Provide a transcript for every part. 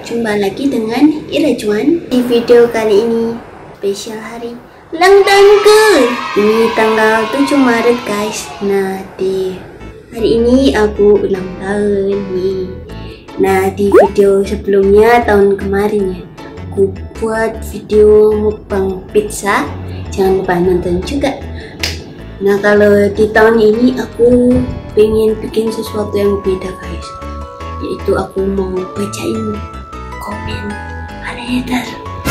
Jumpa lagi dengan Ira Cuan. Di video kali ini spesial hari ulang tahunku. Ini tanggal 7 Maret guys. Nah, di hari ini aku ulang tahun nih. Nah, di video sebelumnya tahun kemarin ya, aku buat video mukbang pizza. Jangan lupa nonton juga. Nah, kalau di tahun ini aku pengen bikin sesuatu yang beda guys, yaitu aku mau bacain komen para hater.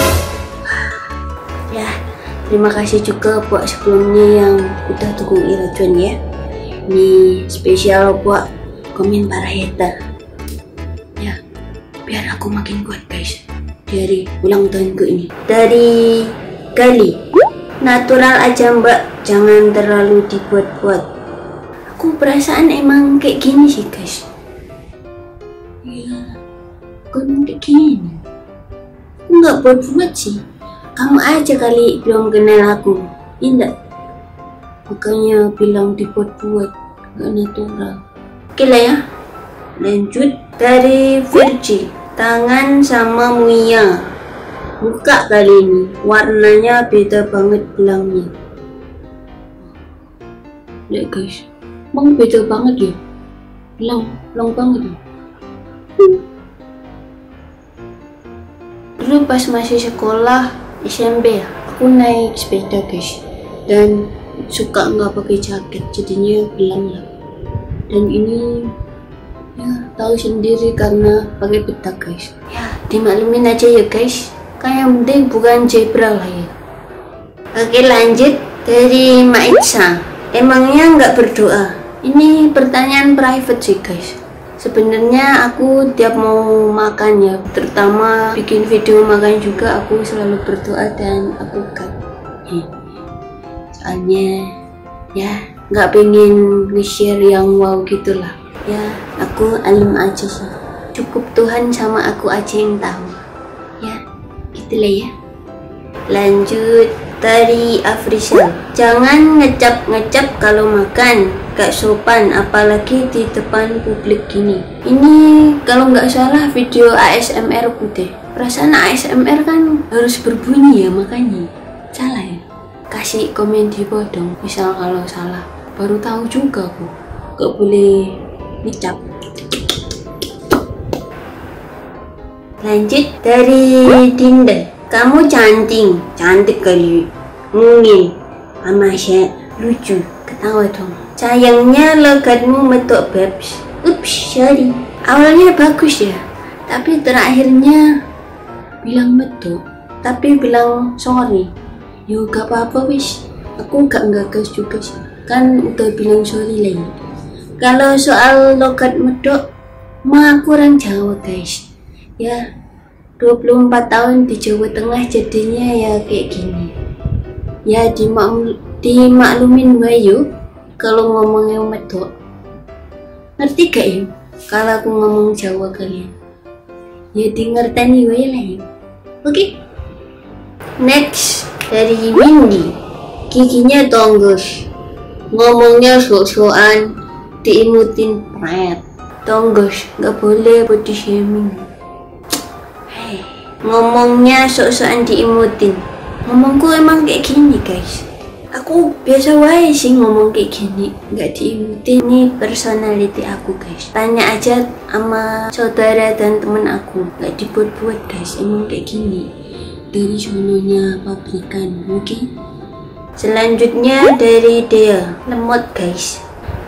Ya, terima kasih juga buat sebelumnya yang udah dukung Ira Cuan ya. Ini spesial buat komen para hater. Ya, biar aku makin kuat guys dari ulang tahunku ini. Dari Gali, natural aja mbak, jangan terlalu dibuat-buat. Aku perasaan emang kayak gini sih guys. Ya, aku emang kayak gini. Aku nggak buat-buat sih. Kamu aja kali belum kenal aku, indah. Makanya bilang dibuat-buat, nggak natural. Oke lah ya, lanjut. Dari Virgi, tangan sama Muia. Buka kali ini, warnanya beda banget belangnya. Lihat guys, emang beda banget ya, belang banget ya. Dulu pas masih sekolah SMP ya, aku naik sepeda guys, dan suka nggak pakai jaket, jadinya belang lah. Dan ini ya tahu sendiri karena pakai peta guys. Ya dimaklumin aja ya guys, kan yang penting bukan zebra lah ya. Oke lanjut. Dari Maitsa, emangnya nggak berdoa? Ini pertanyaan private sih guys. Sebenarnya aku tiap mau makan ya, terutama bikin video makan juga, aku selalu berdoa dan aku cut. Soalnya ya nggak pengen nge-share yang wow gitulah. Ya aku alim aja sih. Cukup Tuhan sama aku aja yang tahu. Ya gitulah ya. Lanjut. Dari Afrisel, jangan ngecap kalau makan, gak sopan, apalagi di depan publik gini. Ini kalau nggak salah video ASMR ku deh. Perasaan ASMR kan harus berbunyi ya, makanya salah ya. Kasih komen di bawah dong, misal kalau salah. Baru tahu juga aku, gak boleh ngecap. Lanjut. Dari Dinda, kamu cantik kali, mungil, amasya, lucu, ketawa dong. Sayangnya logatmu metok babs. Ups, sorry. Awalnya bagus ya, tapi terakhirnya bilang metok, tapi bilang sorry. Yo gak apa-apa wis, aku gak ngegas juga sih, kan udah bilang sorry lagi. Kalau soal logat medok, mah aku orang Jawa guys. Ya 24 tahun di Jawa Tengah jadinya ya kayak gini. Ya dimaklumin wae kalau ngomongnya medok. Ngerti gak ya kalau aku ngomong Jawa kalian? Ya di ngerteni wae lah ya. Oke. Next. Dari Windy, giginya tonggos, ngomongnya sok-sokan, diimutin pret. Tonggos, gak boleh body shaming. Ngomongnya sok-sokan diimutin. Ngomongku emang kayak gini guys. Aku biasa wae sih ngomong kayak gini, nggak diimutin. Ini personality aku guys. Tanya aja sama saudara dan temen aku, nggak dibuat-buat guys. Emang kayak gini dari sononya pabrikan. Oke. Selanjutnya dari Dea, lemot guys,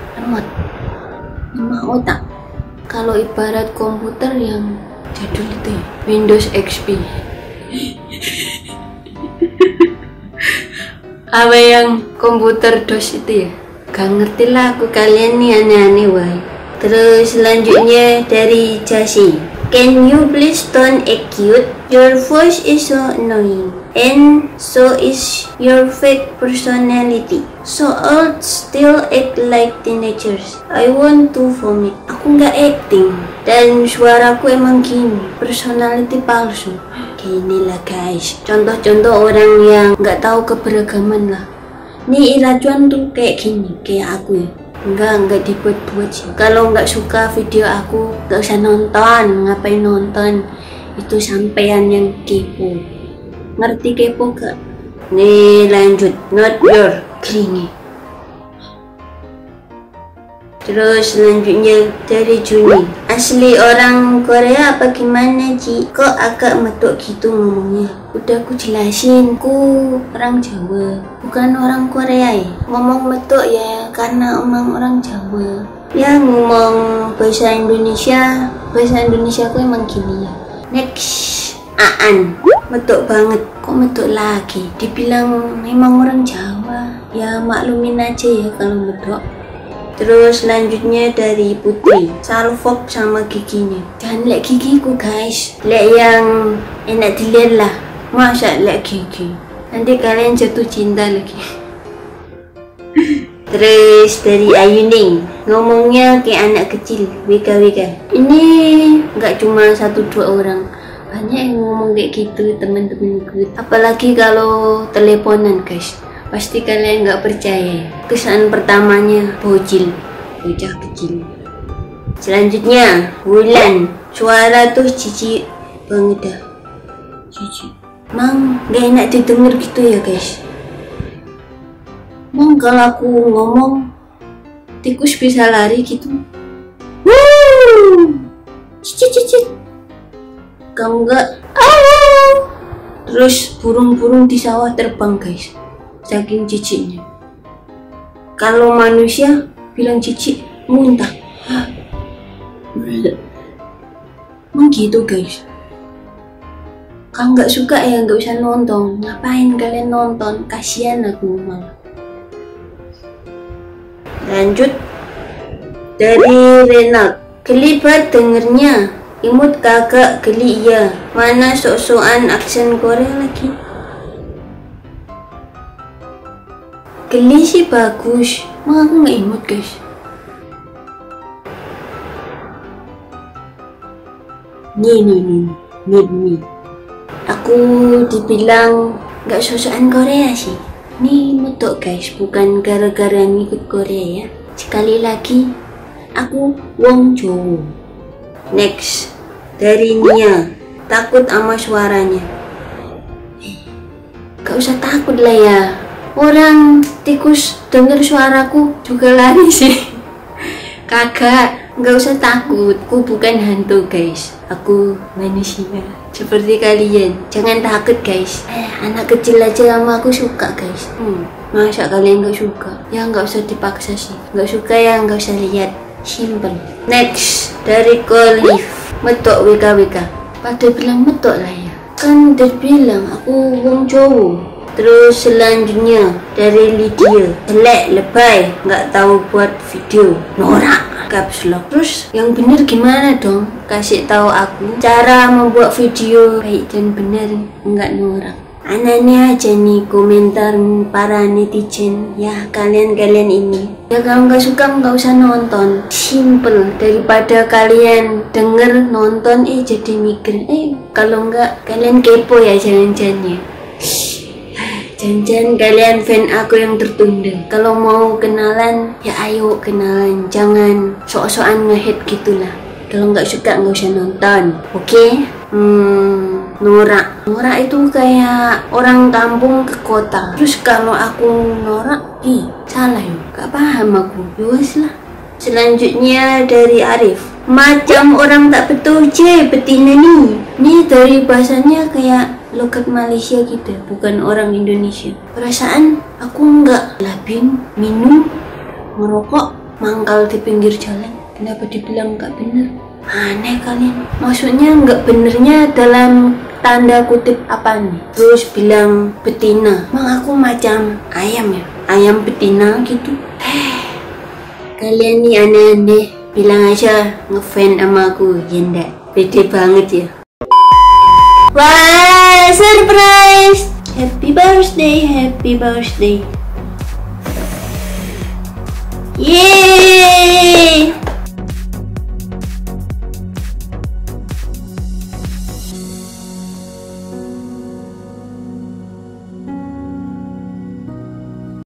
lemah otak. Kalau ibarat komputer yang jadul itu ya, Windows XP. Apa yang komputer DOS itu ya, gak ngerti lah aku, kalian nih aneh-aneh wae. Terus selanjutnya dari Jasi, can you please don't act cute? Your voice is so annoying, and so is your fake personality. So old, still act like teenagers. I want to vomit. Aku nggak acting, dan suaraku emang gini, personality palsu. Gini lah guys, contoh-contoh orang yang nggak tahu keberagaman lah. Nih Ira Cuan tuh kayak gini, kayak aku ya. Enggak dibuat-buat sih. Kalau nggak suka video aku, nggak usah nonton. Ngapain nonton? itu sampean yang kepo. Ngerti kepo gak? Nih lanjut, not your clingy. Terus selanjutnya dari Juni. Asli orang Korea apa gimana Ci? Kok agak metuk gitu ngomongnya? Udah aku jelasin, ku orang Jawa, bukan orang Korea ya. Ngomong metuk ya karena emang orang Jawa. Ya ngomong bahasa Indonesia aku emang gini ya. Next, Aan, metuk banget. Kok metuk lagi? Dibilang memang orang Jawa. Ya maklumin aja ya kalau metuk. Terus selanjutnya dari Putri, salfok sama giginya. Jangan liat gigiku guys, liat yang enak dilihat lah. Masa liat gigi, nanti kalian jatuh cinta lagi. Terus dari Ayuning, ngomongnya kayak anak kecil, WKWK. Ini nggak cuma 1-2 orang, banyak yang ngomong kayak gitu temen-temenku. Apalagi kalau teleponan guys. Pasti kalian nggak percaya. Kesan pertamanya bocil, bocah kecil. Selanjutnya Wulan, suara tuh cici banget dah. Cici. Mang nggak enak didengar gitu ya guys. Mang kalau aku ngomong tikus bisa lari gitu. Cici. Kamu nggak? Terus burung-burung di sawah terbang guys. Saking ciciknya. Kalau manusia bilang cicik muntah. Emang gitu guys. Kalau nggak suka ya nggak usah nonton. Ngapain kalian nonton? Kasihan aku malah. Lanjut dari Renat. Kelibat dengernya. Imut kagak geli iya. Mana sok-sokan aksen Korea lagi. Geli sih bagus, emang aku nggak imut guys. Nih, aku dibilang nggak sosokan Korea sih. Nih mutok guys, bukan gara-gara ngikut Korea ya. Sekali lagi, aku wong Jawa. Next, dari Nia, takut sama suaranya. Gak usah takut lah ya. Orang tikus denger suaraku juga lari sih. Kagak, nggak usah takut. Aku bukan hantu guys. Aku manusia seperti kalian. Jangan takut guys. Anak kecil aja sama aku suka guys. Masa kalian nggak suka? Ya nggak usah dipaksa sih. Nggak suka ya nggak usah lihat. Simple. Next dari Kolif, metok WKWK. Pada bilang metok lah ya. Kan udah bilang aku wong Jawa. Terus selanjutnya dari Lydia, jelek, lebay, nggak tahu buat video, norak, caps lock. Terus yang bener gimana dong? Kasih tahu aku cara membuat video baik dan bener, nggak norak. Anehnya aja nih komentar para netizen. Ya kalian ini. Ya kalau nggak suka nggak usah nonton. Simple. Daripada kalian denger nonton jadi mikir. Kalau nggak kalian kepo ya jangan-jangan ya. Jangan kalian fan aku yang tertunda. Kalau mau kenalan, ya ayo kenalan. Jangan sok-sokan nge-hate gitulah. Kalau nggak suka nggak usah nonton. Oke? Norak itu kayak orang kampung ke kota. Terus kalau aku norak, salah ya. Gak paham aku. Yowes lah. Selanjutnya dari Arif. Macam orang tak betul betina nih. Nih dari bahasanya kayak logat Malaysia gitu, bukan orang Indonesia. Perasaan aku nggak labing, minum, ngerokok, mangkal di pinggir jalan. Kenapa dibilang nggak bener? Aneh kalian. Maksudnya nggak benernya dalam tanda kutip apa nih? Terus bilang betina. Emang aku macam ayam ya? Ayam betina gitu. Kalian nih aneh-aneh. Bilang aja ngefan sama aku, ya ndak? Pede banget ya. Wah, surprise! Happy birthday, happy birthday. Yeay!